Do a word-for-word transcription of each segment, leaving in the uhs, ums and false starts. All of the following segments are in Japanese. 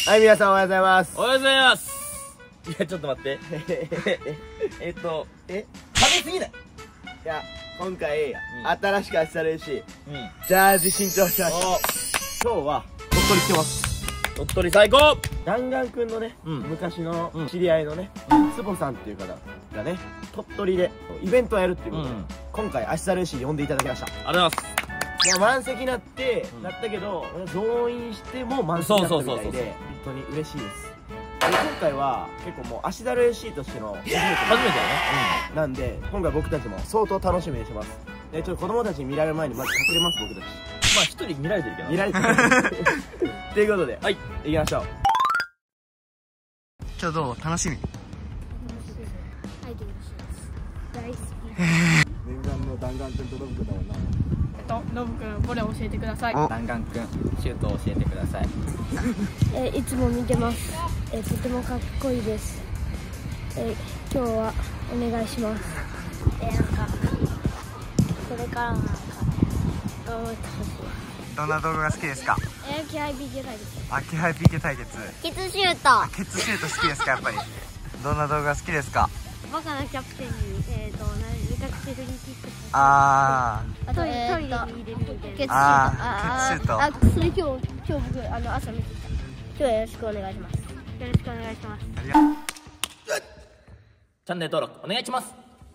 はい、皆さんおはようございます。 おはようございます。いや、ちょっと待って。えっと、え食べ過ぎない。 いや、今回、うん、新しく足されるし、 うん、 ジャージ新調しました。今日は、鳥取来てます。 鳥取最高。 弾丸くんのね、うん、昔の知り合いのね、坪、うん、さんっていう方がね、鳥取でイベントをやるっていうことで、うん、今回足されるし呼んでいただきました。ありがとうございます。 いや、満席になって、うん、なったけど、増員しても満席になったみたいで、本当に嬉しいです。で、今回は結構もう足だる エーシー としての初めて初めてだね、 うん、なんで今回僕たちも相当楽しみにしてます。で、ちょっと子供たちに見られる前にまず隠れます。僕たちまあ一人見られてるけど見られてるということで、はい、行きましょう。 今日どう？楽しみ？ 大好き。 念願の弾丸くんとノブくんだもんな。 とノブくん、ボレー教えてください。 弾丸くん、シュートを教えてください。 えー、いつも見てます。えー、とてもかっこいいです。えー、今日はお願いします。えー、なんかこれからなんか頑張ってほしい。 どんな動画が好きですか？ えー、気配 ピーケー 対決。 あ、気配 ピーケー 対決。 ケツシュート。 ケツシュート好きですか？やっぱり。どんな動画好きですか？ バカなキャプテンに、えーと、めちゃくちゃフリーキック。 ああと、えーと、トイレに入れるみたいな。ケツシュート。 あー、ケツシュート。 あ、それ今日、今日僕、あの、朝見てた。今日はよろしくお願いします。よろしくお願いします。 ありがとう。 チャンネル登録お願いします。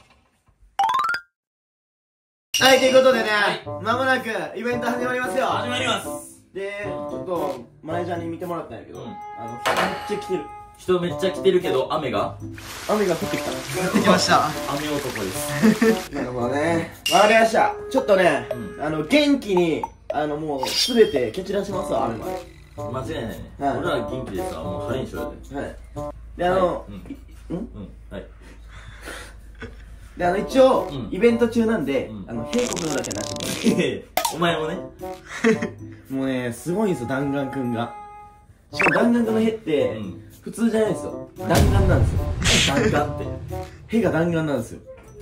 はい、ということでね、まもなくイベント始まりますよ。 始まります。 で、ちょっとマネージャーに見てもらったんやけど、うん、あの、めっちゃ来てる。 人めっちゃ来てるけど、雨が雨が降ってきた。 降ってきました。 雨男です。 なるほどね。わかりました。ちょっとね、うん、あの、元気に、あの、もう、すべて蹴散らしますわ、雨まで。 間違いないね。はい、俺ら元気ですわ、もう晴れにしようで。 はい。で、あの、はい、うん、うん、はい。で、あの、一応、うん、イベント中なんで、うん、あの、閉国のだけなしで。 お前もね。 もうね、すごいんですよ、弾丸くんが。しかも弾丸くんのへって、うん、普通じゃないですよ。弾丸なんですよ。弾丸って。へが弾丸なんですよ。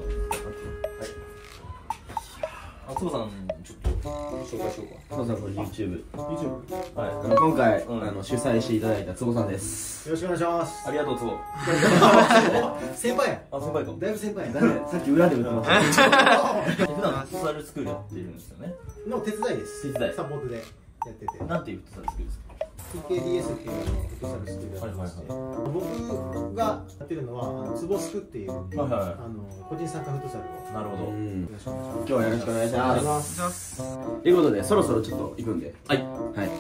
あ、つぼさん、ちょっと紹介しようか。つぼさん、これ YouTube。 YouTube。はい。あの、今回、うん、あの、主催していただいたつぼさんです。 よろしくお願いします。 ありがとう、つぼ。 先輩や。 あ、先輩か。 だいぶ先輩や。 だね、さっき裏で売ってました。 普段、フットサルスクールやってるんですよね。 の手伝いです。 手伝い。 サポートでやってて。 なんていうフットサルスクールですか？ ティーケーディーエス っていうフットサルスクールがありまして、僕がやってるのはツボスクっていう個人参加フットサルを。 なるほど。 今日はよろしくお願いします。ということで、そろそろちょっと行くんで、はい、はい。チャンネル登録お願いし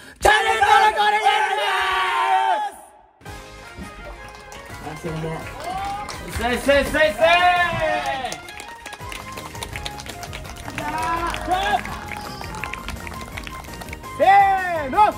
ます。あ、すいません。 せいせいせいせい。 せーの。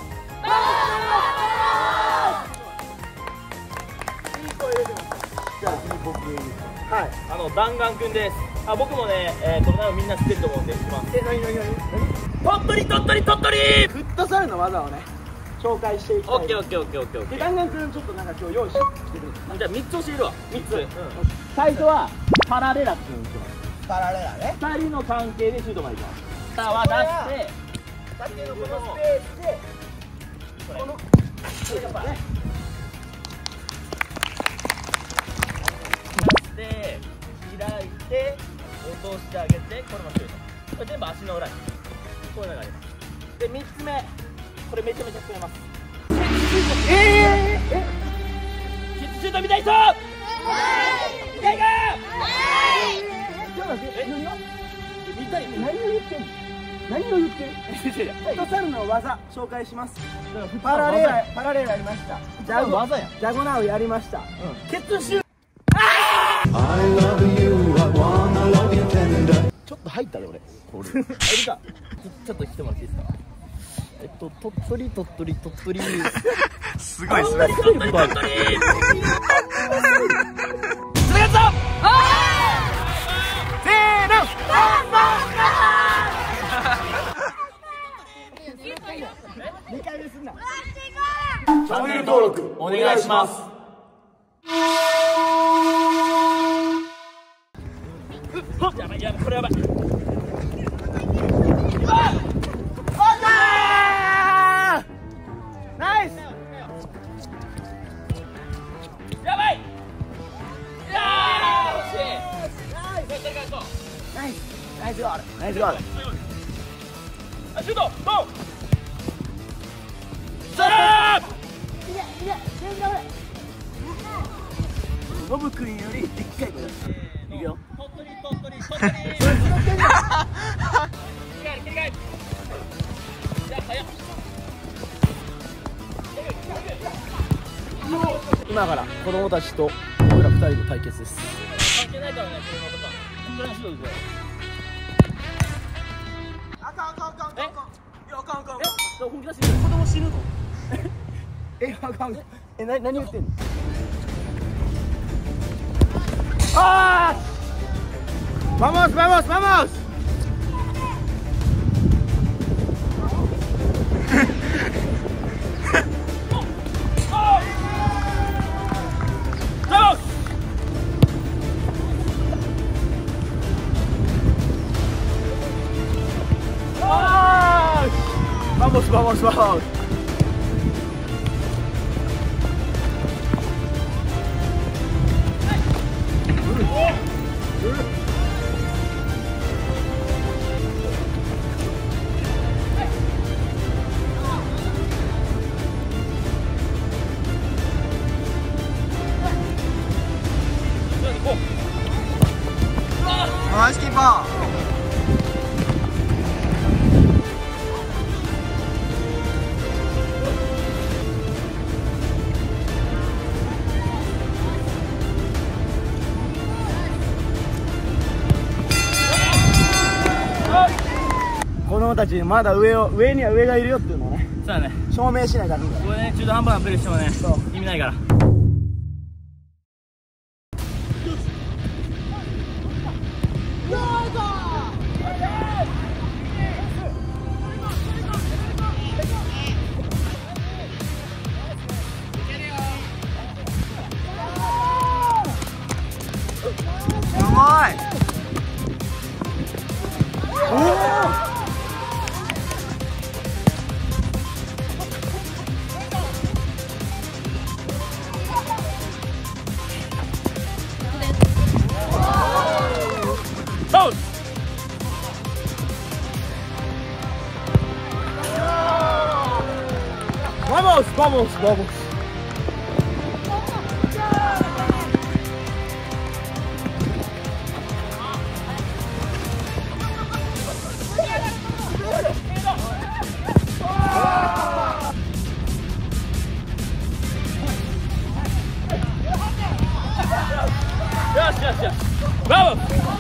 じゃあ次僕。はい。 あの弾丸くんです。あ、僕もね、えー、この名をみんな知ってると思うんで、します。 え、なになになに？ 鳥取鳥取鳥取。 フットサルの技をね、紹介していきたい。 オッケーオッケーオッケーオッケーオッケー。 で、弾丸くんちょっとなんか今日用意してきてくれた。 じゃあ三つ教えるわ。三つ。 最初はパラレラっていうんですよ。パラレラね。二人の関係でシュートまでいきます。 下は出して。 縦のこのスペースでこのシュートね。 出して開いて落としてあげて、これもシュート。これ全部足の裏にこういうのがあります。で三つ目、これめちゃめちゃ使えます。 えええキッズシュート見たい人？見たいか？ ちょっと待って、え、何が？ 見たい。 何を言ってんの？何を言ってる？フットサルの技紹介します。パラレラ、パラレラやりました。ジャゴ技や。ジャゴナウやりました。ケツシュート。ちょっと入ったで俺。これ。入るか。 ちょっと来てもらっていいですか？えっと鳥取鳥取鳥取。 すごいすごい。 鳥取鳥取。つながった。 せーの。にかいめすんな。 チャンネル登録お願いします。やばいやばい、これやばい。ナイス。 イスゴールナイスゴールシュートゴーさあノブ君よりでっかい子だいくよ鳥取鳥取鳥取切り替え切り替えじゃあ早っ今から子供たちと僕らふたりの対決です。関係ないからね、子供とか。本当に指導ですよ。あかんあかんあかんあかん。え？いやあかんあかん。え？本気出してる。子供死ぬの？え、あかん。え、な何言ってんの？ああ！Vamos vamos vamos。Vamos, vamos, vamos. Nice keeper. 子供たちまだ上を上には上がいるよっていうのをね、そうだね、証明しないからね。これね、中途半端なプレーしてもね、意味ないから。 うまい。おお。 Vamos, vamos, vamos. Yes, yes, yes. Vamos.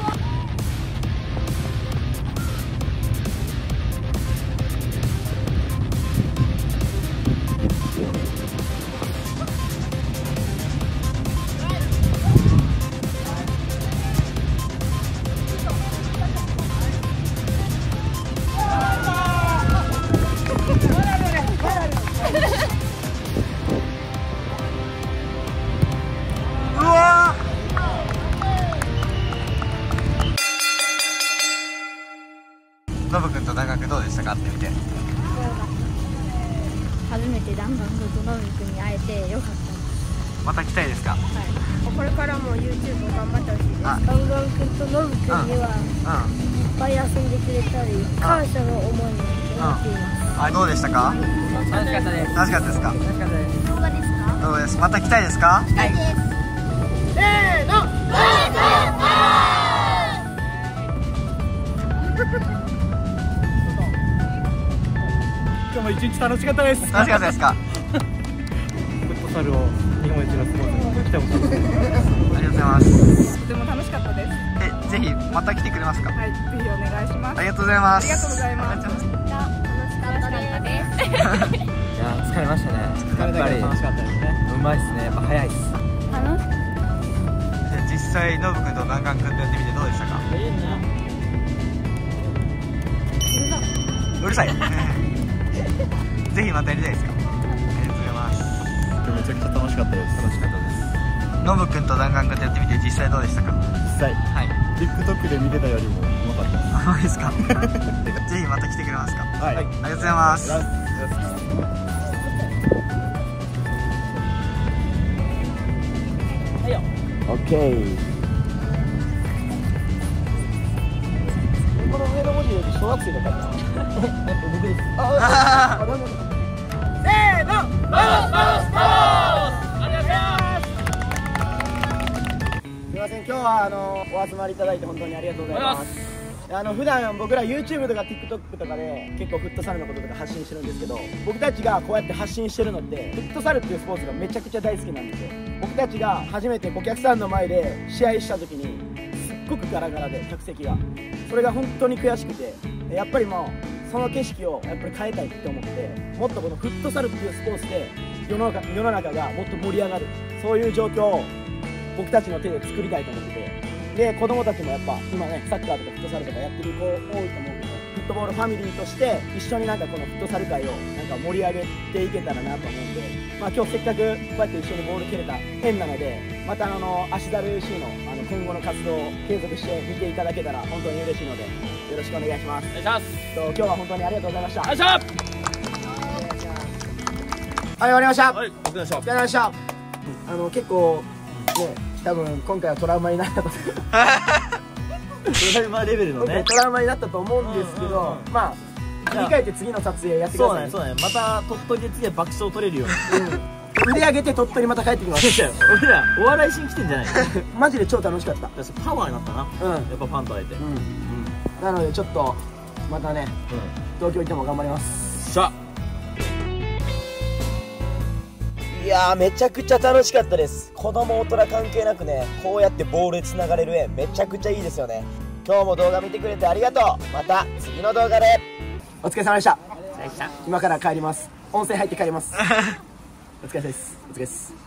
ノブ君と大学どうでしたかってみて。 初めて弾丸君とノブ君に会えてよかったです。 また来たいですか。はい。 これからも YouTube を頑張ってほしいです。弾丸君とノブ君にはいっぱい遊んでくれたり、感謝の思いになっています。 あ、どうでしたか。 楽しかったです。 楽しかったですか。 楽しかったです。 動画ですか。 どうです。また来たいですか。 来たいです。 せーの。今日も一日楽しかったです。 楽しかったですか。 フットサルを日本一のスポーツに来てほしいです。 ありがとうございます。 とても楽しかったです。 え、ぜひまた来てくれますか。 はい、ぜひお願いします。 ありがとうございます。 ありがとうございます。 楽しかったです。 いやー疲れましたね。やっぱり楽しかったですね。 うまいっすね。やっぱ早いっす。 楽し実際ノブ君と弾丸君とやってみてどうでしたか。うるさい。ぜひまたやりたいですか。ありがとうございます。 めちゃくちゃ楽しかったです。 楽しかったです。ノブ君と弾丸君とやってみて実際どうでしたか。 実際、 はい。 TikTok で見てたよりもうまかったです。 あ、そうですか。ぜひまた来てくれますか。 はい。 ありがとうございます。 オッケー。 小学生だったら僕です。 あせーの、バロスバロスバロス。ありがとうございます。すみません、今日はあのお集まりいただいて本当にありがとうございます。あの普段僕ら YouTube とか TikTok とかで結構フットサルのこととか発信してるんですけど、僕たちがこうやって発信してるのってフットサルっていうスポーツがめちゃくちゃ大好きなんですよ。僕たちが初めてお客さんの前で試合した時にすっごくガラガラで客席が、それが本当に悔しくて、やっぱりもうその景色をやっぱり変えたいって思って、もっとこのフットサルっていうスポーツで世の中、世の中がもっと盛り上がる、そういう状況を僕たちの手で作りたいと思ってて、で子供たちもやっぱ今ねサッカーとかフットサルとかやってる子多いと思うけど、フットボールファミリーとして一緒になんかこのフットサル界をなんか盛り上げていけたらなと思うんで、まあ今日せっかくこうやって一緒にボール蹴れた縁なので、またあの芦猿 エフシー のあの今後の活動を継続して見ていただけたら本当に嬉しいのでよろしくお願いします。 お願いします。と今日は本当にありがとうございました。 よいしょ。 はい、終わりました。 はい、お疲れ様でした。 お疲れ様でした。あの結構ね、多分今回はトラウマになったことトラウマレベルのねトラウマになったと思うんですけど、まあ切り替えて次の撮影やってください。 そうだね、そうだね、また鳥取で次は爆笑取れるように、 うん、腕上げて鳥取また帰ってきます。 俺らお笑いしに来てんじゃないのマジで超楽しかった。 私パワーになったな、 うん、 やっぱファンと会えて、うん、 なのでちょっとまたね、東京行っても頑張ります。 さあ、 いやーめちゃくちゃ楽しかったです。子供大人関係なくね、こうやってボールでつながれる絵めちゃくちゃいいですよね。今日も動画見てくれてありがとう。また次の動画で。お疲れ様でした。今から帰ります。温泉入って帰ります。お疲れ様です。お疲れです。